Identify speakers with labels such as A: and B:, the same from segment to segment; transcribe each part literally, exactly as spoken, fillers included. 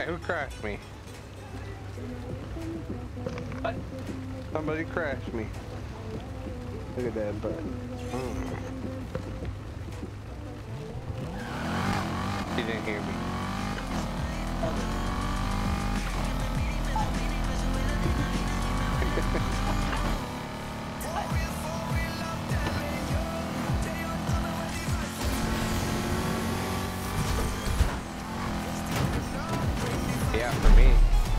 A: Wait, who crashed me?
B: What?
A: Somebody crashed me. Look at that butt. Mm. He didn't hear me. Yeah, for me.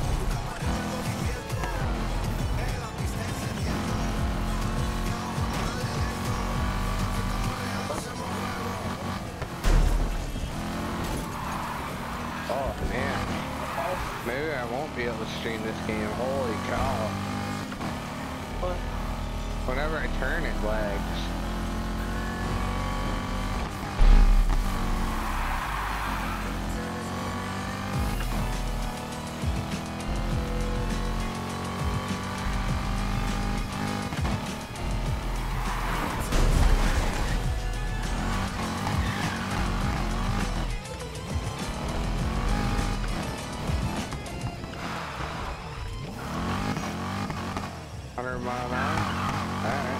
A: Oh man. Maybe I won't be able to stream this game. Holy cow. What? Whenever I turn, it lags. Hundred mile an hour. All right.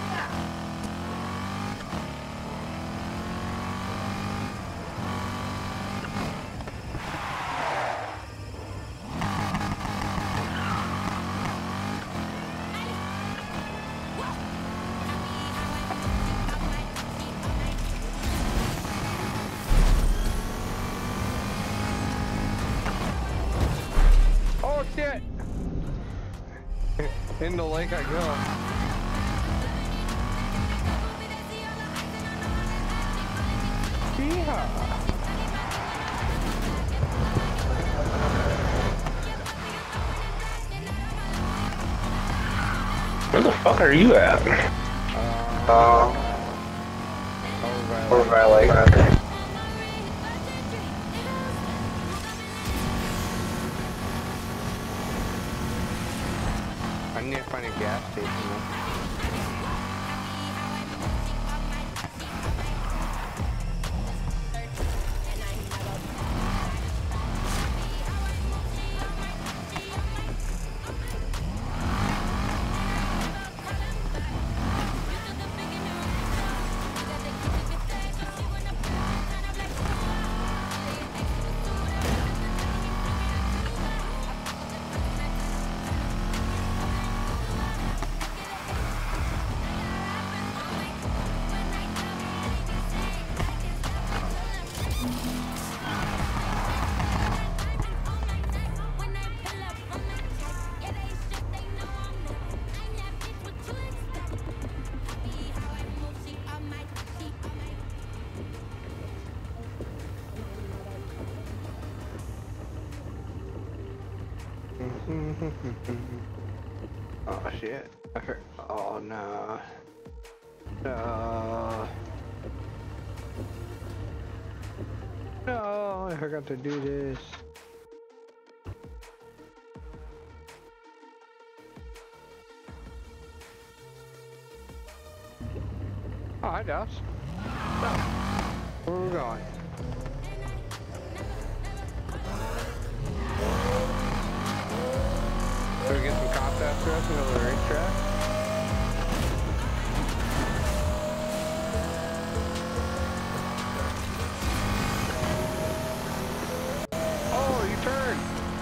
A: Oh shit! In the lake I go. Yeehaw!
B: Where the fuck are you at?
A: Uh,
B: Uh,
A: over by
B: over by like that.
A: I need to find a gas station though. Oh shit. I heard. Oh no. No. No, I forgot to do this. Oh, hi, Doss. Where are we going? Should we get some cops after us and go to the racetrack? Oh, you turned!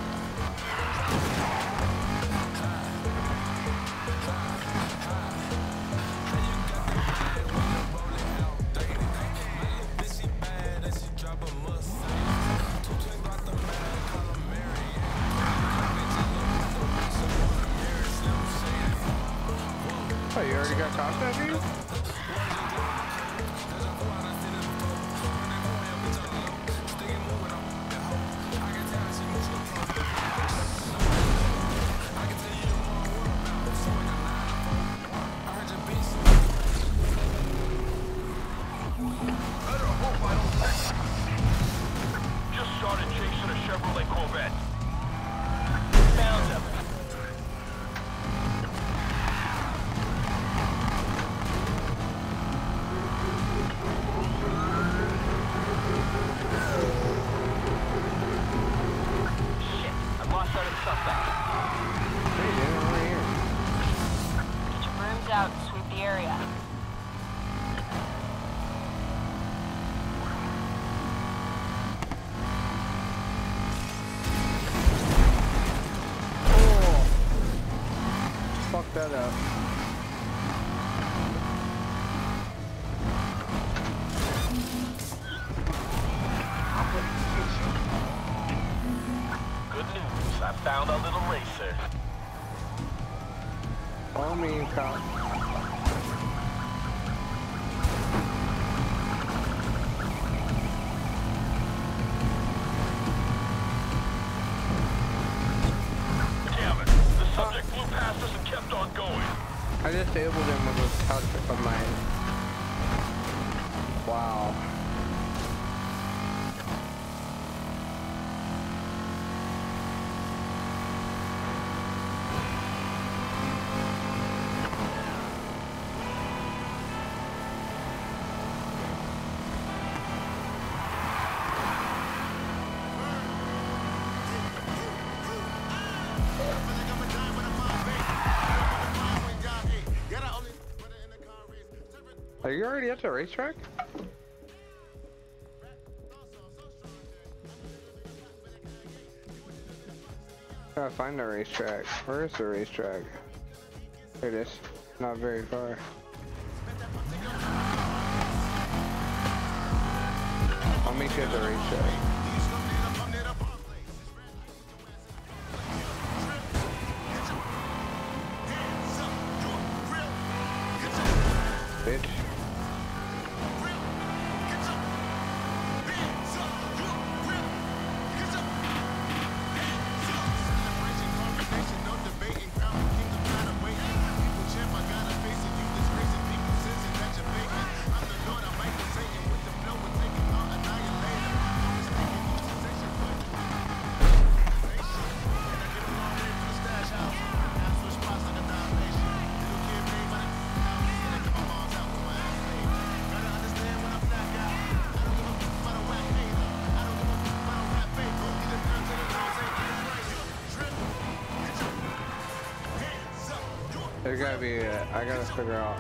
A: Oh, you already got cops after you?
C: Just started chasing a Chevrolet Corvette. Found them.
D: out and sweep the area.
A: Oh, fuck that up.
C: Good news, I found our little racer.
A: Follow me, cop.
C: Damn it, the subject flew past us and kept on going.
A: I disabled him with a touch of mine. Wow. Are you already at the racetrack? Gotta find the racetrack. Where is the racetrack? Here it is. Not very far. I'll meet you at the racetrack. Bitch. There's gotta be a, I gotta figure out.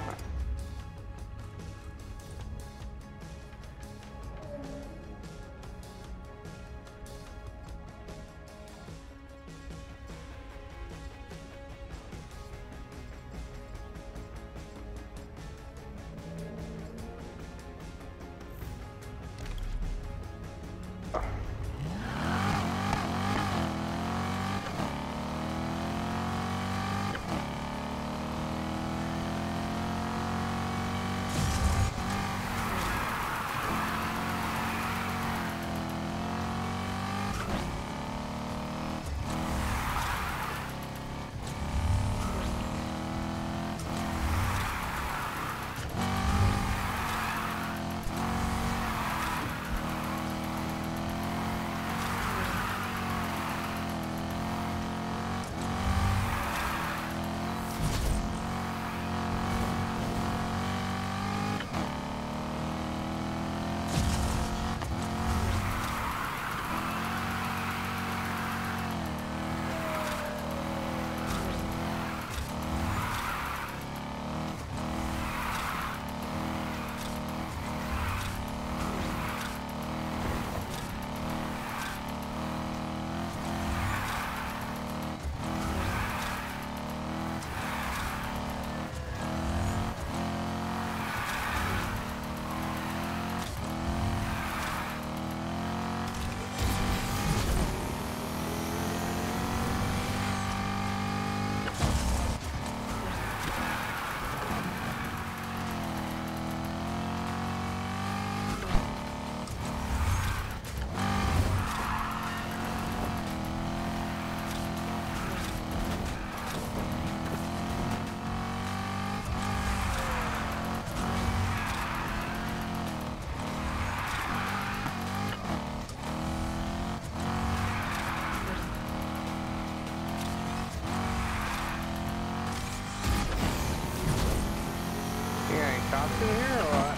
A: Cops in here or what?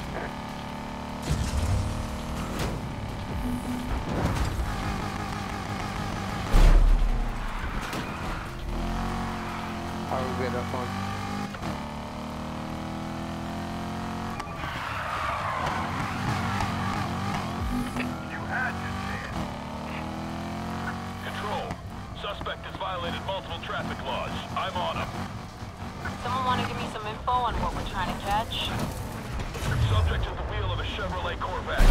A: I'll get up on.
D: dispatch.
C: Subject at the wheel of a Chevrolet Corvette.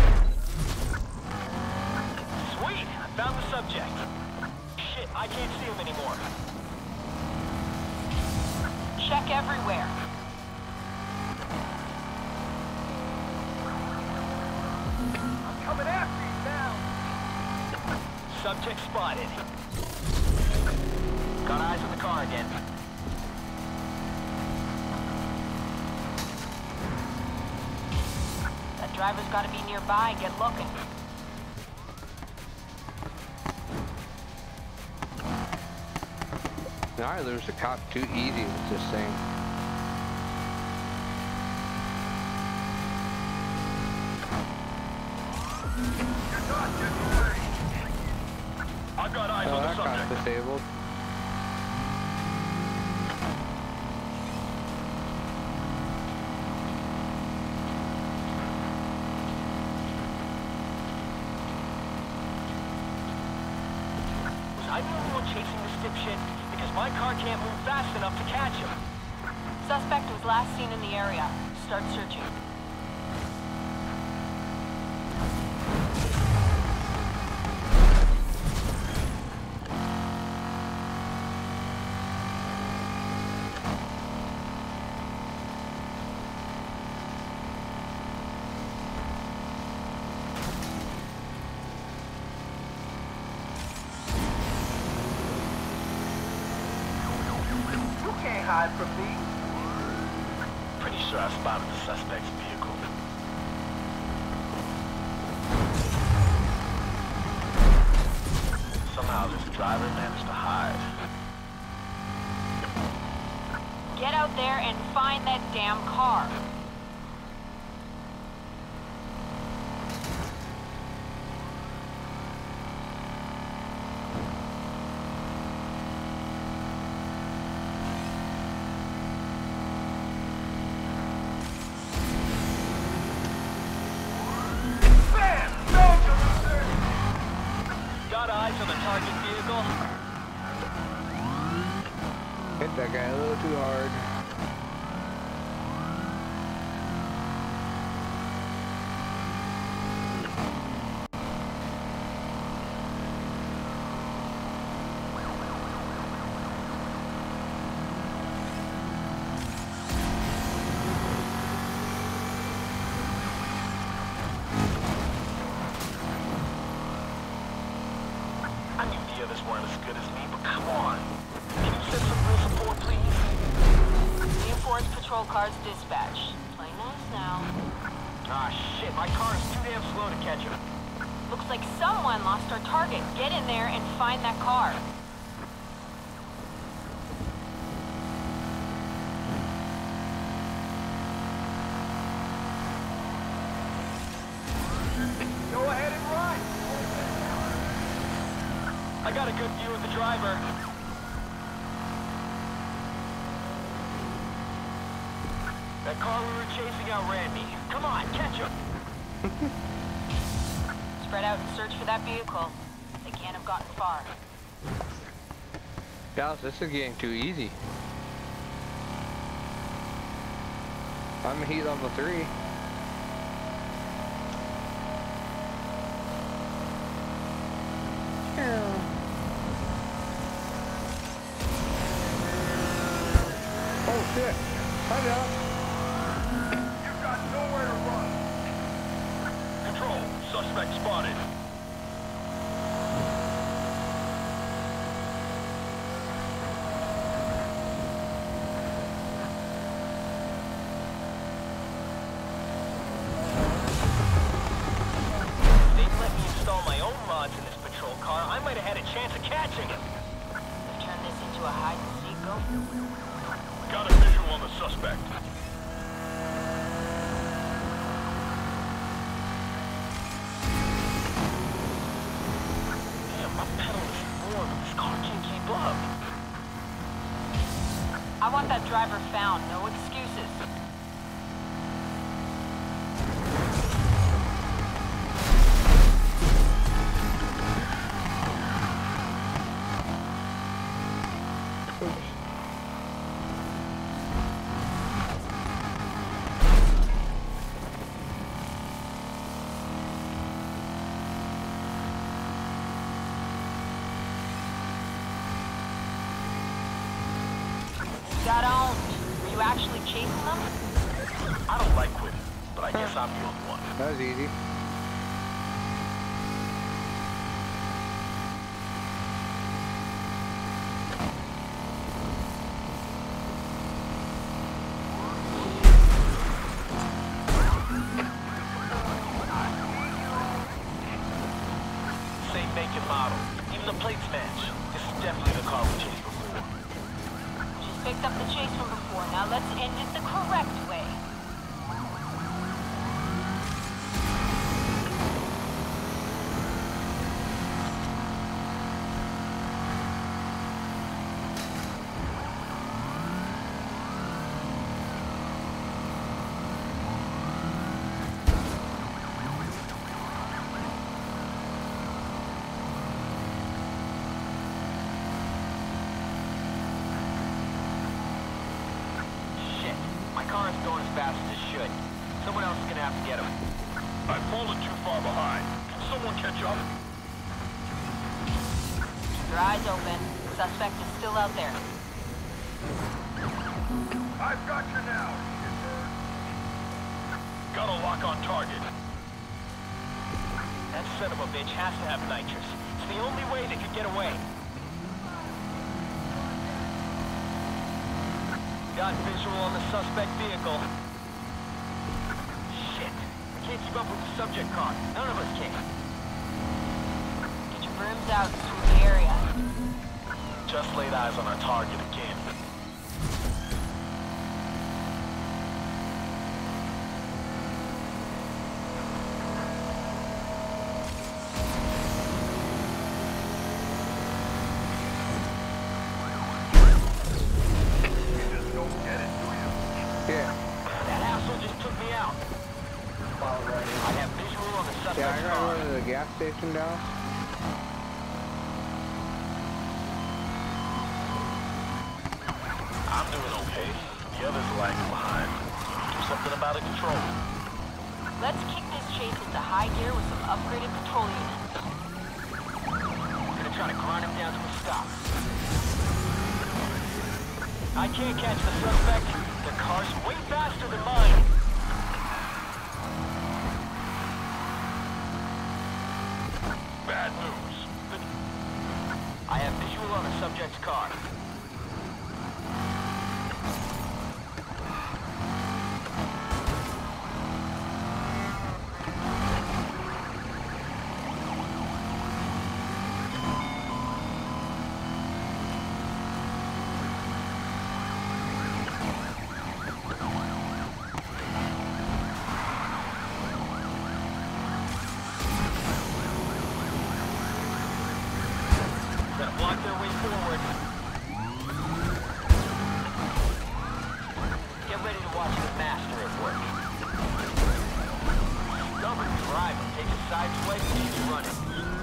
D: Sweet! I found the subject. Shit, I can't see him anymore. Check everywhere. I'm coming after you now. Subject spotted. Got eyes on the car again. That driver's got to be nearby. Get looking.
A: Now I lose the cop too easy with this thing.
C: I've got eyes
A: Oh,
C: on the
A: that cop's
C: subject.
A: disabled.
D: Was I the only one chasing this dipshit? Because my car can't move fast enough to catch him. Suspect was last seen in the area. Start searching.
C: Can't hide from me. Pretty sure I spotted the suspect's vehicle. Somehow this driver managed to hide.
D: Get out there and find that damn car. Got eyes on the target vehicle.
A: Hit that guy a little too hard.
C: I knew the others weren't as good as me, but come on. Can you send some real support, please?
D: Reinforced patrol cars dispatch. Play nice now. Ah, shit. My car is too damn slow to catch him. Looks like someone lost our target. Get in there and find that car.
C: Go ahead and run.
D: I got a good view of the driver. That car we were chasing outran me. Come on, catch him! Spread out and search for that vehicle. They can't have gotten far.
A: Guys, this is getting too easy. I'm heat level three. Oh shit! Hi guys.
C: You've got nowhere to run. Control, suspect spotted.
D: If they'd let me install my own mods in this patrol car, I might have had a chance of catching him. They've turned this into a hide-and-seek go.
C: Got a visual on the suspect.
D: Damn, my pedal is warm. This car can't keep up. I want that driver found. No excuses. Got owned. Were you actually chasing them?
C: I don't like quitting, but I guess I'm the only one.
A: That was easy.
C: Same make and model. Even the plates match. This is definitely the car we chased before.
D: Just picked up the chase from before. Now let's end it the correct way.
C: My car is going as fast as it should. Someone else is gonna have to get him. I've fallen too far behind. Can someone catch up?
D: Keep your eyes open. The suspect is still out there.
C: I've got you now. Got a lock on target. That son of a bitch has to have nitrous. It's the only way they could get away. Got visual on the suspect vehicle. Shit. I can't keep up with the subject car. None of us can.
D: Get your brims out and through the area.
C: Just laid eyes on our target again.
A: Yeah.
C: That asshole just took me out. I have visual on the suspect's
A: Yeah, I gotta
C: car.
A: go to the gas station now.
C: I'm doing okay. The others are lagging behind. Do something about it, control.
D: Let's kick this chase into high gear with some upgraded patrol units.
C: We're gonna try to grind him down to a stop. I can't catch the suspect. The car's way faster than mine. Bad news. I have visual on the subject's car. Gonna block their way forward. Get ready to watch the master at work. Stubborn driver. Take a side swipe and keep running.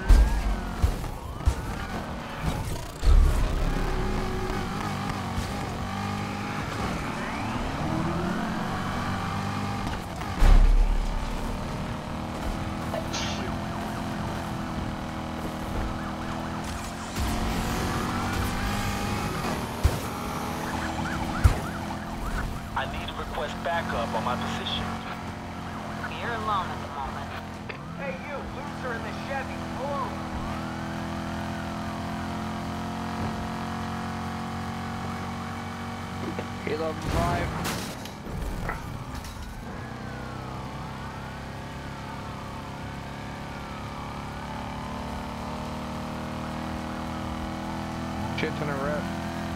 C: I need to request backup on my position.
D: You're alone at the moment.
C: Hey, you, loser in the Chevy, move!
A: Halo five. Shit ton of rep.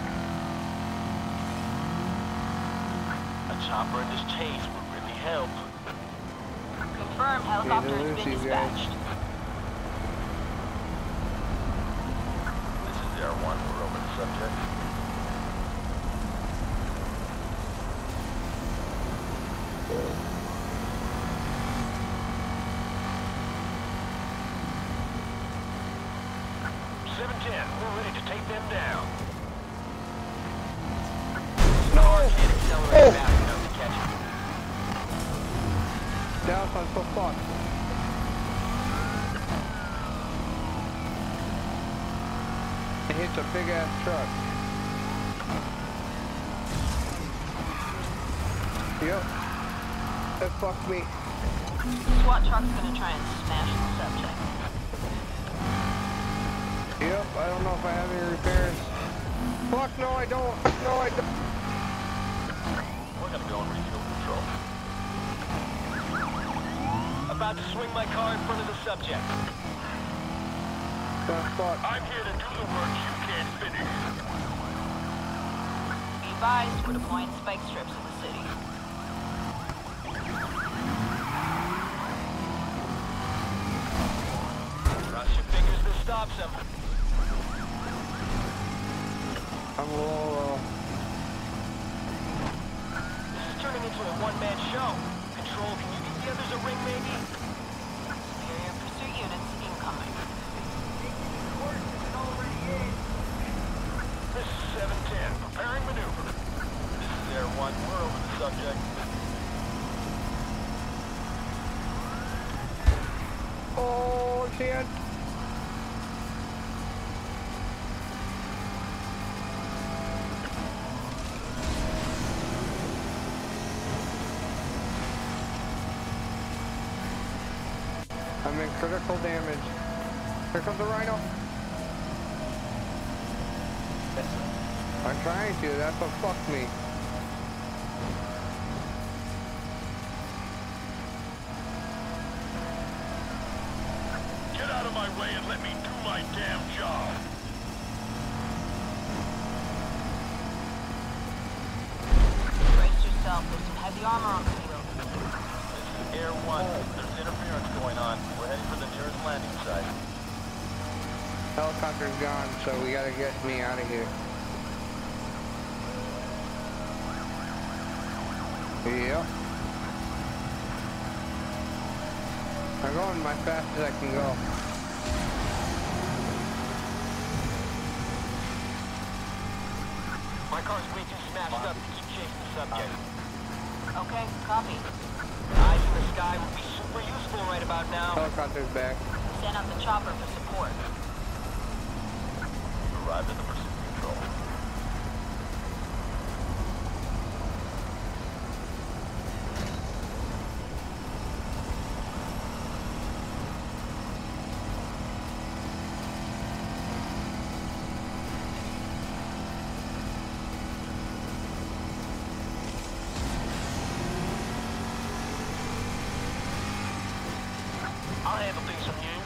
C: A chopper in this chase would really help.
D: Confirmed helicopter has been dispatched.
C: This is Air One. We're over the subject. seven ten, we're ready to take them down. No! Can't accelerate fast enough to catch them.
A: Down on so fucked. It hits a big ass truck. Yep. That fucked me.
D: SWAT truck's gonna try and smash the subject.
A: Yep, I don't know if I have any repairs. Fuck, no I don't. No I don't.
C: We're gonna go and refuel control. About to swing my car in front of the subject.
A: Oh, fuck.
C: I'm here to do the work you can't finish.
D: Be advised, we're deploying spike strips in the city.
C: Cross your fingers this stops him.
A: I'm a little low.
C: This is turning into a one-man show. Control, can you give the others a ring, maybe?
D: Superior pursuit units incoming.
C: This is seven ten, preparing maneuver. This is Air One, we're over the subject.
A: Oh, shit. I'm in critical damage. Here comes the rhino. I'm trying to, that's what fucked me.
C: Get out of my way and let me do my damn job.
D: Brace yourself, there's some heavy armor on the field.
C: This is Air One. There's interference going on. We're heading for the nearest landing site.
A: Helicopter's gone, so we gotta get me out of here. Yep. I'm going as fast as I can go.
C: My car's way too smashed up to keep chasing the subject.
D: Okay, copy.
C: Eyes in the sky would be super useful right about now.
A: Helicopter's back.
D: Send out the chopper for support.
C: Arrived at the pursuit control. I'll handle things from you.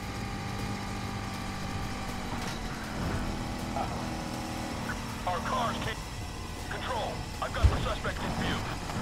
C: Our cars take control. I've got the suspect in view.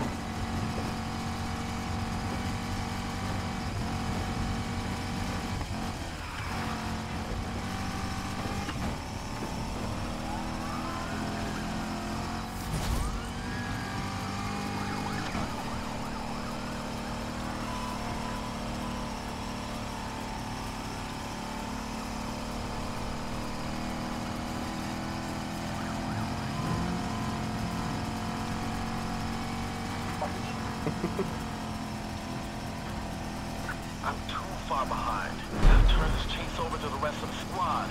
C: I'm too far behind. Gotta turn this chase over to the rest of the squad.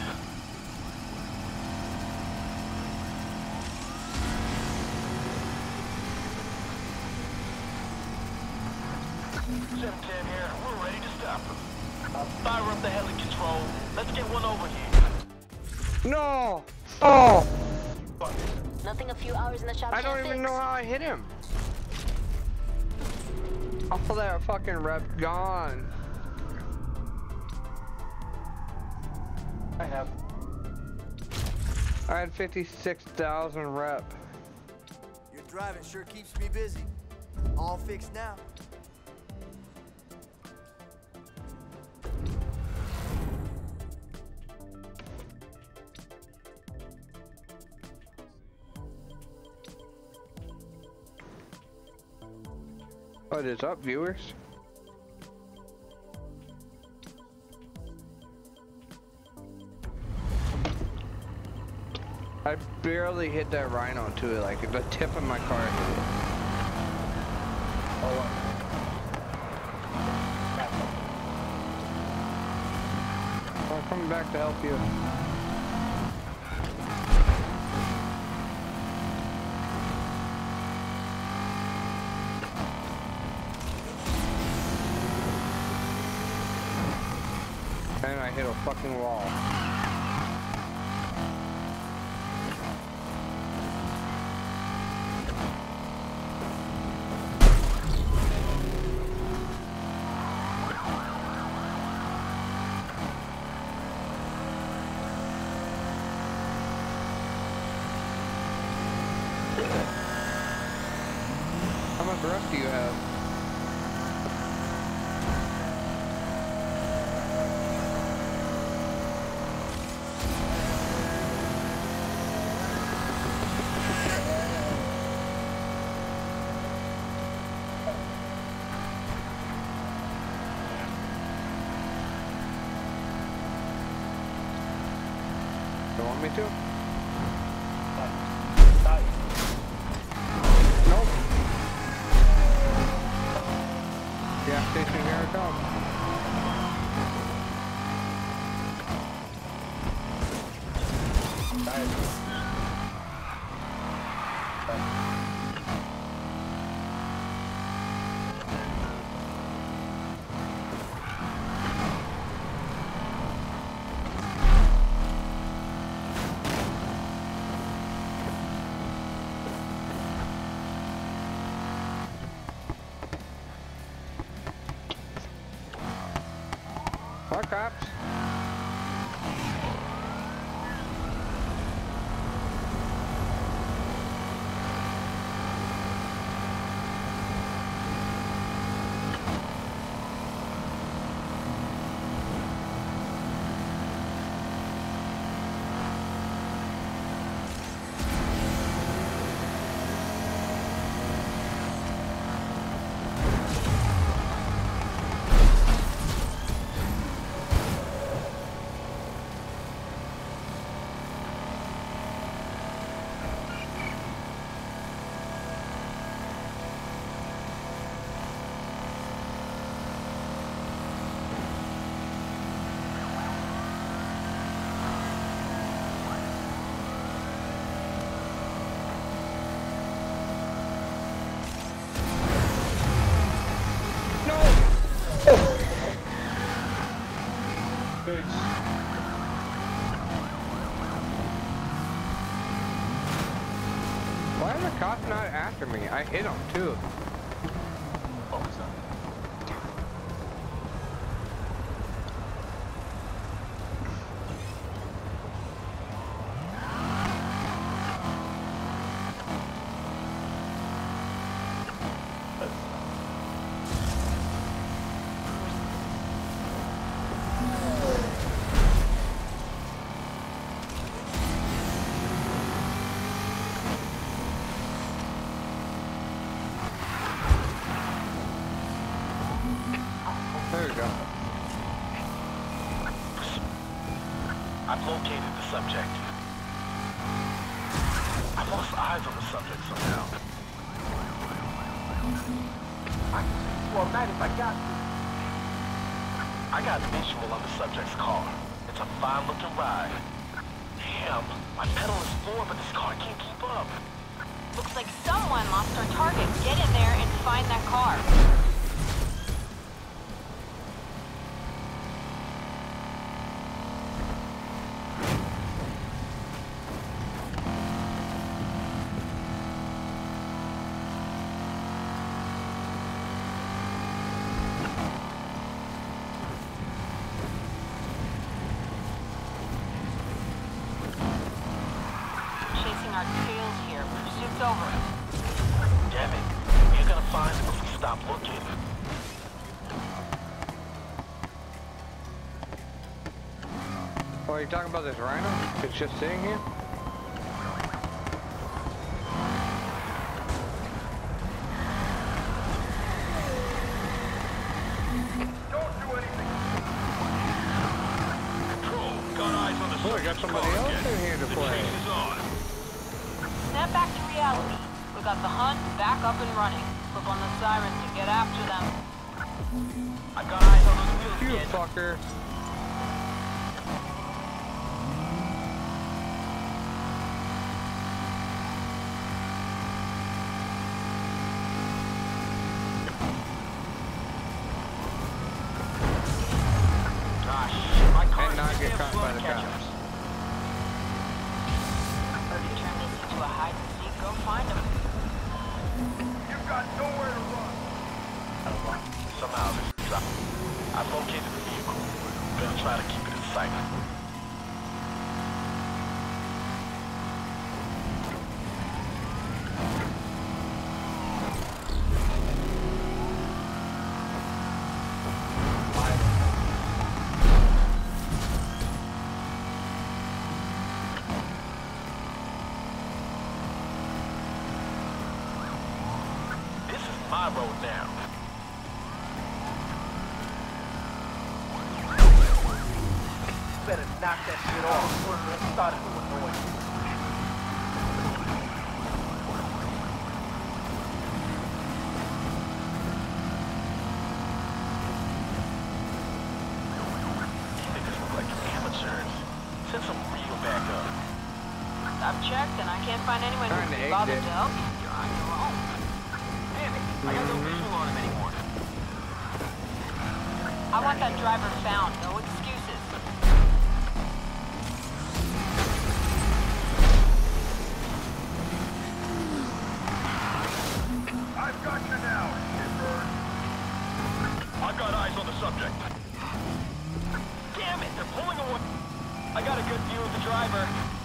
C: seven ten here. We're ready to stop them. Fire up the heli control. Let's get one over here.
A: No! Oh!
E: Nothing a few hours in the shop
A: I don't
E: can't
A: even
E: fix.
A: know how I hit him. All that fucking rep gone.
B: I have.
A: I had fifty-six thousand rep.
F: Your driving sure keeps me busy. All fixed now.
A: What is up, viewers? I barely hit that rhino too, like the tip of my car hit it.
B: Oh,
A: I'm coming back to help you. And I hit a fucking wall. How much rest do you have? You want me to? Nope. Gas station, here it comes. What cops? Why are the cops not after me? I hit them too. There we go.
C: I've located the subject. I've lost eyes on the subject somehow. I can see you all night if I got to. I got visual on the subject's car. It's a fine-looking ride. Damn, my pedal is floored, but this car can't keep up.
D: Looks like someone lost our target. Get in there and find that car. Our tails here. Pursuit's over.
C: Damn it. You're gonna find him if we stop looking.
A: Oh, are you talking about this rhino? It's just sitting here?
C: Don't do anything. Control. Got eyes on the
A: Oh, I got somebody else in here to play.
D: Snap back to reality. We got the hunt back up and running. Look on the sirens to get after them.
C: I got eyes on those wheels,
A: You
C: kid.
A: fucker.
C: Ah, shit. got nowhere to run. Somehow this drop. I located the vehicle. Gonna try to keep it in sight. My road now. Better knock that shit off. It started to annoy me. These niggas look like amateurs. Send some real backup.
D: I've checked and I can't find anyone
A: Trying
D: who'd
A: to
D: be bothered
A: exit.
D: to help you. You're on your own.
C: I got no visual on him anymore.
D: I want that driver found. No excuses.
C: I've got you now, shitbird. I've got eyes on the subject. Damn it, they're pulling away. I got a good view of the driver.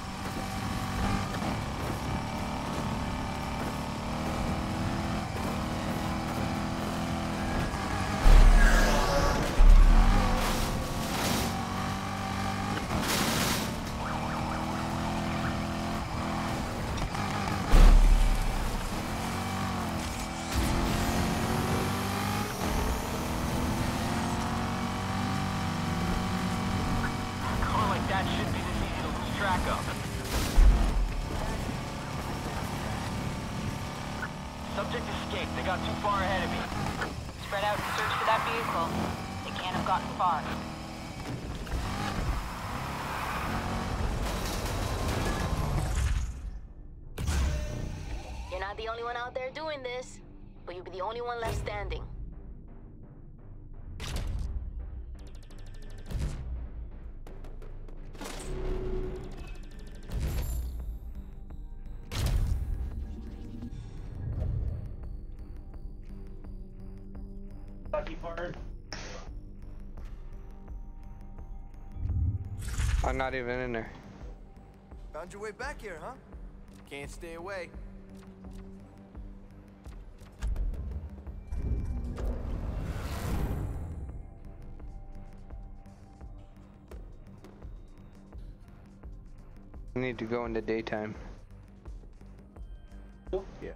C: That should be this easy to lose track of. Subject escaped. They got too far ahead of me.
D: Spread out and search for that vehicle. They can't have gotten far.
E: You're not the only one out there doing this, but you'll be the only one left standing.
A: I'm not even in there.
F: Found your way back here, huh? Can't stay away.
A: I need to go into daytime.
B: Yeah.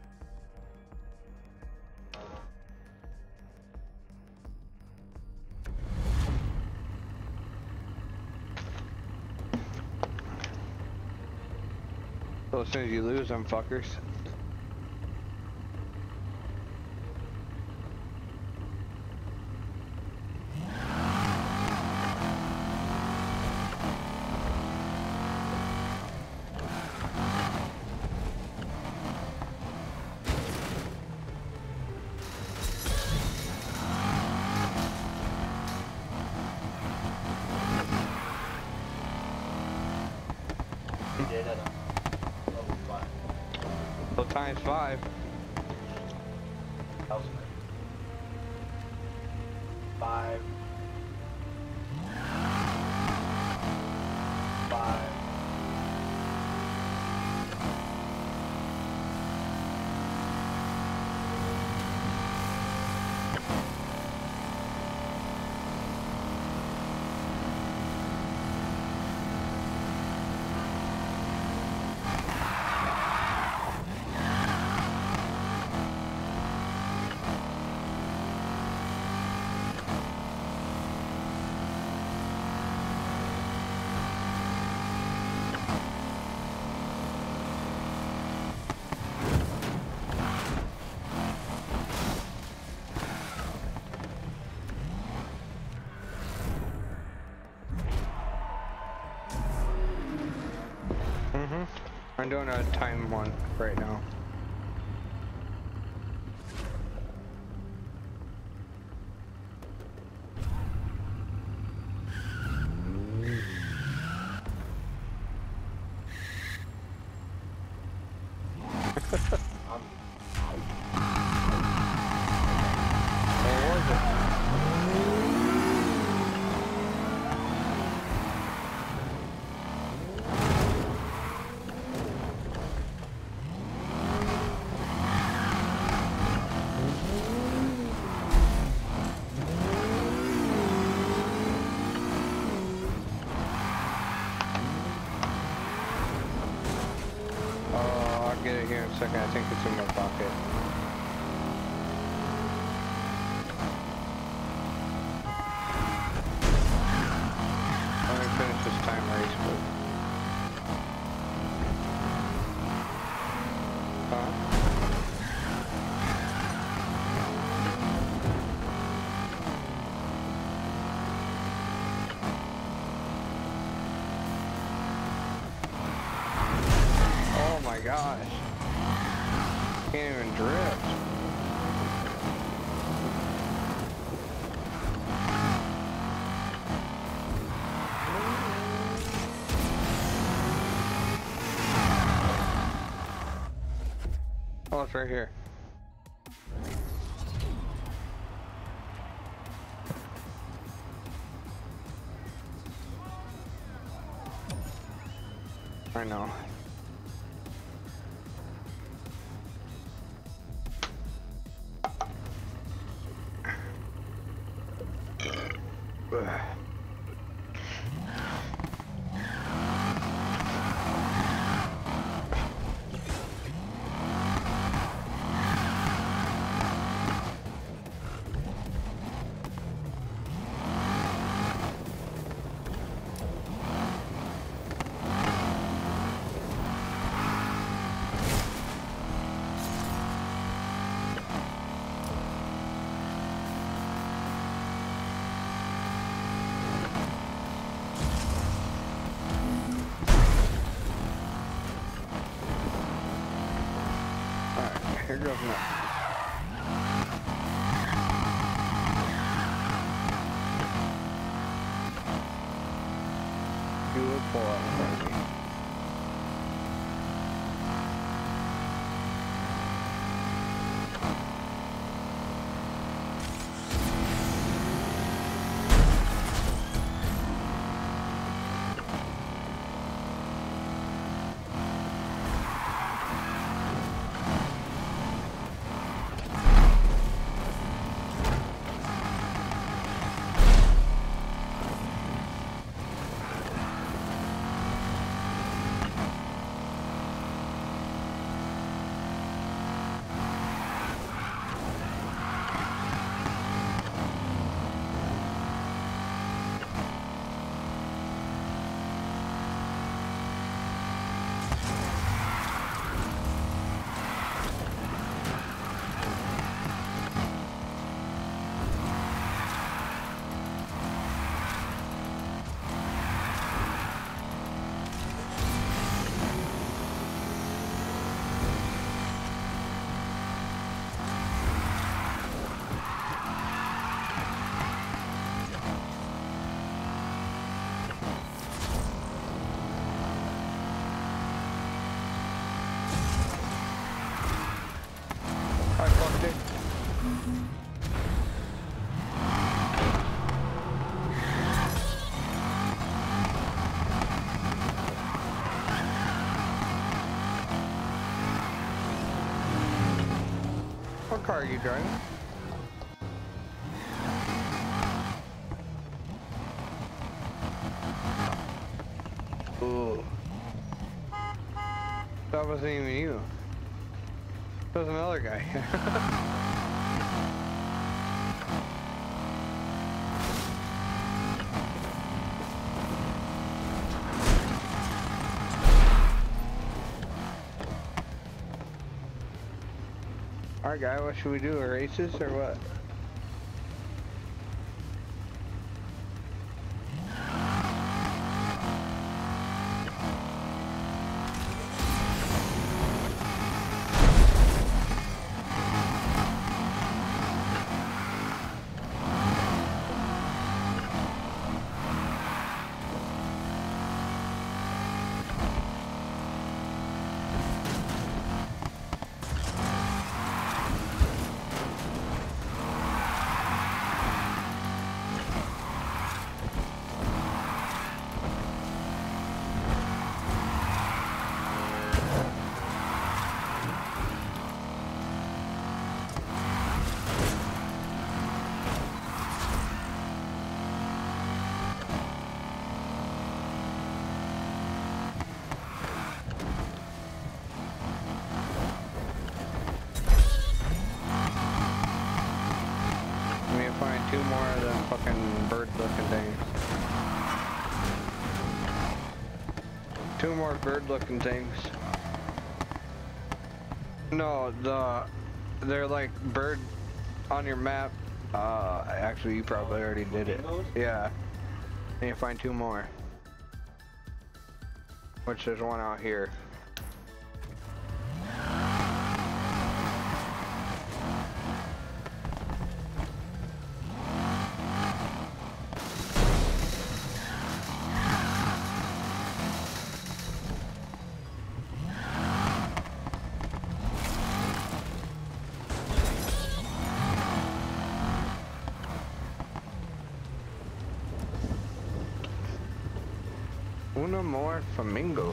A: So as soon as you lose them fuckers.
B: Did it.
A: So times five.
B: How's it? Five. Five.
A: Mm-hmm. I'm doing a time one right now. second, I think it's in my pocket. Let me finish this time race, quick. Huh? Oh my gosh. Can't even drift. Oh, it's right here. I know. Ugh. Here goes nothing. You will pull out in front of me. I fucked it. What car are you driving? Ooh. That wasn't even you. That was another guy. Alright guy, what should we do? Races or what? two more of them fucking bird-looking things. Two more bird-looking things. No, the they're like bird on your map. Uh, actually, you probably already did it. Yeah. I need to find two more. Which there's one out here. Una more flamingos.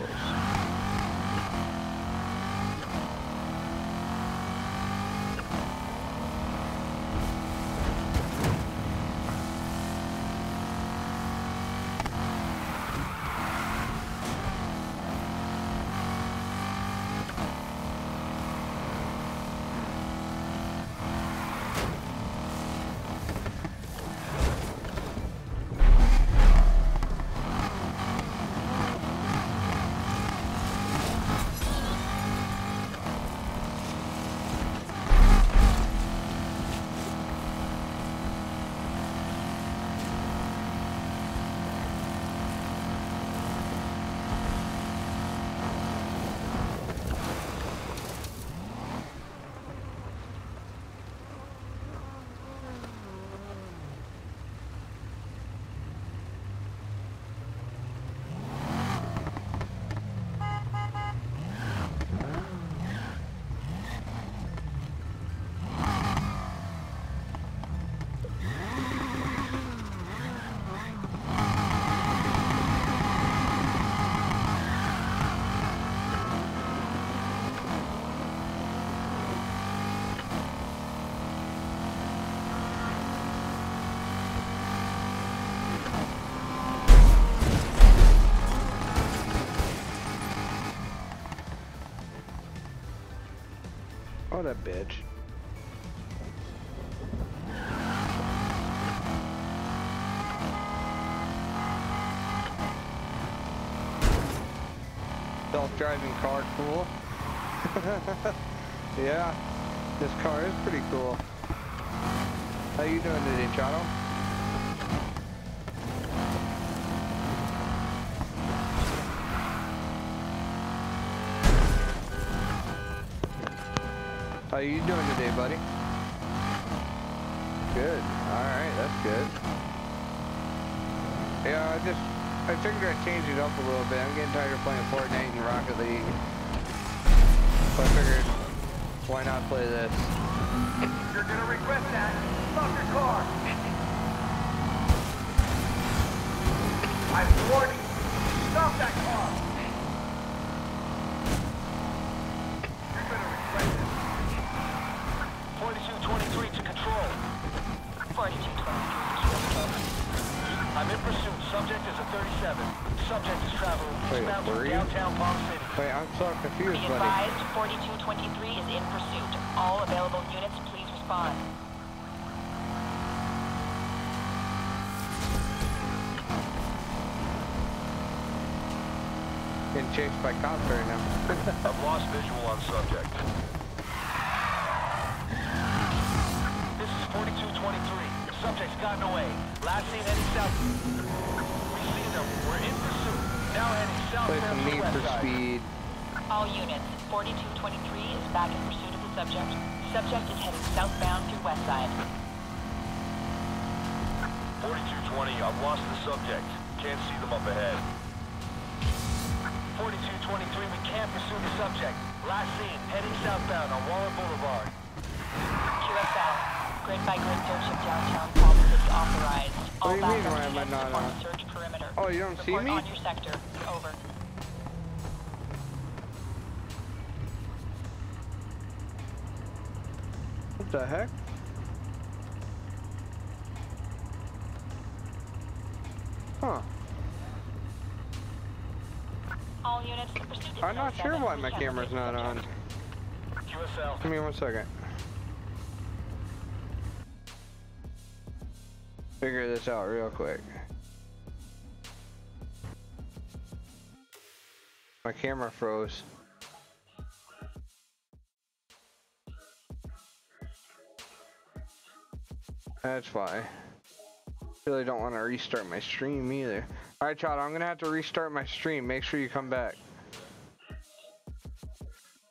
A: Oh, that bitch. Self-driving car, cool. Yeah, this car is pretty cool. How you doing today, Chato? How you doing today, buddy? Good. Alright, that's good. Yeah, I just, I figured I'd change it up a little bit. I'm getting tired of playing Fortnite and Rocket League. So I figured, why not play this?
C: You're gonna regret that. Stop your car. I'm warning you. Stop that car. You're gonna regret this. forty-two twenty-three to control.
D: forty-two twenty-three.
C: I'm in pursuit. Subject is a thirty-seven. Subject is traveling
A: Wait,
C: eastbound
A: where are
C: through
A: you?
C: downtown Palm City.
A: Wait, I'm so confused,
D: Be
A: buddy.
D: advised, forty-two twenty-three is in pursuit. All available units, please respond.
A: Getting chased by cops right now.
C: I've lost visual on subject. This is forty-two twenty-three. Subject's gotten away. Last seen heading south. We see them. We're in pursuit. Now heading south
A: Play some
C: to the
A: Need
C: west
A: for
C: side.
A: Speed.
D: All units, forty-two twenty-three is back in pursuit of the subject. Subject is heading southbound through west side.
C: forty-two twenty, I've lost the subject. Can't see them up ahead. forty-two twenty-three, we can't pursue the subject. Last seen, heading southbound on Waller Boulevard.
D: Q S L, grid by grid search of downtown Palm City authorized.
A: What do you
D: All
A: mean,
D: backup
A: why am I
D: units
A: not
D: report
A: on?
D: search perimeter.
A: Oh, you don't see
D: Report
A: me?
D: on your sector. Over.
A: What the heck? Huh.
D: All units, the pursuit is
A: I'm not
D: no
A: sure
D: seven.
A: why
D: We
A: my
D: can't
A: camera's
D: locate
A: not
D: the
A: on.
D: subject.
C: Q S L.
A: Give me one second. figure this out real quick. My camera froze. That's why. Really don't want to restart my stream either. Alright, Chad, I'm gonna have to restart my stream. Make sure you come back.